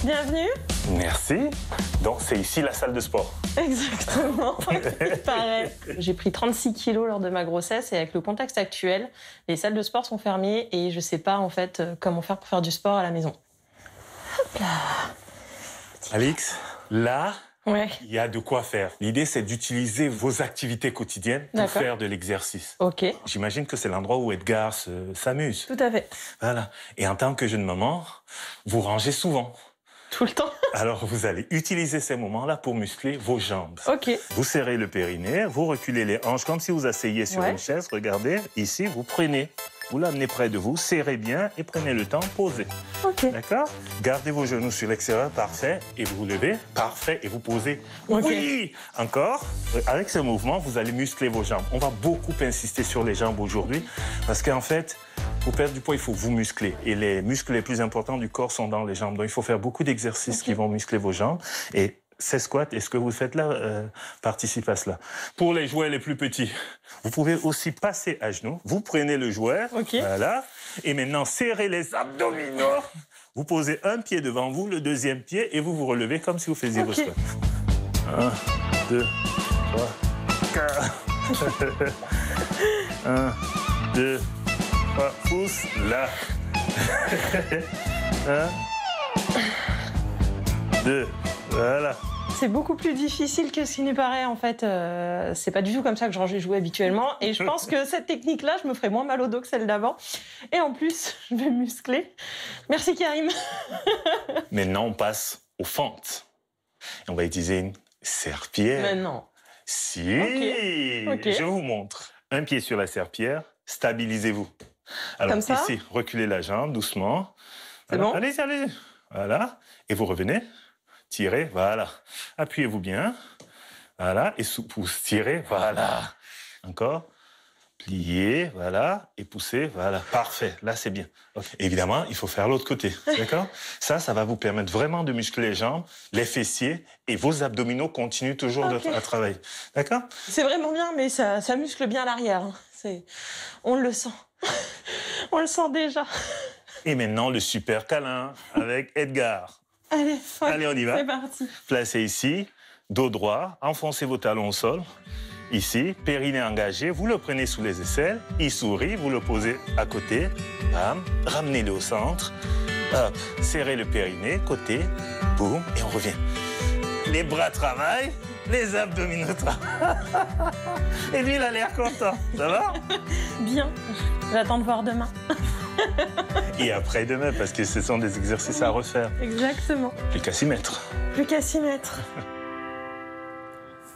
Bienvenue. Merci. Donc, c'est ici la salle de sport. Exactement. Pareil. J'ai pris 36 kilos lors de ma grossesse et avec le contexte actuel, les salles de sport sont fermées et je sais pas en fait comment faire pour faire du sport à la maison. Hop là. Alix, là, Ouais. il y a de quoi faire. L'idée, c'est d'utiliser vos activités quotidiennes pour faire de l'exercice. Ok. J'imagine que c'est l'endroit où Edgar s'amuse. Tout à fait. Voilà. Et en tant que jeune maman, vous rangez souvent. Tout le temps. Alors, vous allez utiliser ces moments-là pour muscler vos jambes. Ok. Vous serrez le périnée, vous reculez les hanches comme si vous asseyez sur une chaise. Regardez, ici, vous prenez, vous l'amenez près de vous, serrez bien et prenez le temps, posez. Ok. D'accord? Gardez vos genoux sur l'extérieur, parfait. Et vous vous levez, parfait. Et vous posez. Ok. Oui! Encore. Avec ce mouvement, vous allez muscler vos jambes. On va beaucoup insister sur les jambes aujourd'hui parce qu'en fait, pour perdre du poids, il faut vous muscler. Et les muscles les plus importants du corps sont dans les jambes. Donc, il faut faire beaucoup d'exercices qui vont muscler vos jambes. Et ces squats, et ce que vous faites là, participe à cela. Pour les jouets les plus petits, vous pouvez aussi passer à genoux. Vous prenez le jouet. Ok. Voilà. Et maintenant, serrez les abdominaux. Vous posez un pied devant vous, le deuxième pied, et vous vous relevez comme si vous faisiez vos squats. 1, 2, 3, 4. 1, 2, 3, pouce, là. 1, 2, voilà. C'est beaucoup plus difficile que ce qui n'y paraît en fait. C'est pas du tout comme ça que je range les jouets habituellement. Et je pense que cette technique-là, je me ferai moins mal au dos que celle d'avant. Et en plus, je vais muscler. Merci Karim. Maintenant, on passe aux fentes. Et on va utiliser une serpillière. Maintenant. Si, Ok. Je vous montre. Un pied sur la serpillière, stabilisez-vous. Alors Comme ça ici, reculez la jambe doucement. C'est Voilà. bon? Allez-y, allez-y. Voilà. Et vous revenez. Tirez, voilà. Appuyez-vous bien. Voilà. Et sous-pouce, tirez, voilà. Encore. Pliez, voilà. Et poussez, voilà. Parfait. Là, c'est bien. Okay. Évidemment, il faut faire l'autre côté. D'accord? Ça va vous permettre vraiment de muscler les jambes, les fessiers, et vos abdominaux continuent toujours à travailler. D'accord? C'est vraiment bien, mais ça muscle bien l'arrière. On le sent. On le sent déjà. Et maintenant, le super câlin avec Edgar. Allez, Allez, on y va. C'est parti. Placez ici, dos droit, enfoncez vos talons au sol. Ici, périnée engagé, vous le prenez sous les aisselles, il sourit, vous le posez à côté, bam, ramenez-le au centre, hop, serrez le périnée, côté, boum, et on revient. Les bras travaillent, les abdominaux travaillent. Et lui, il a l'air content, ça va? Bien. J'attends de voir demain. Et après demain, parce que ce sont des exercices à refaire. Exactement. Plus qu'à s'y mettre. Plus qu'à s'y mettre.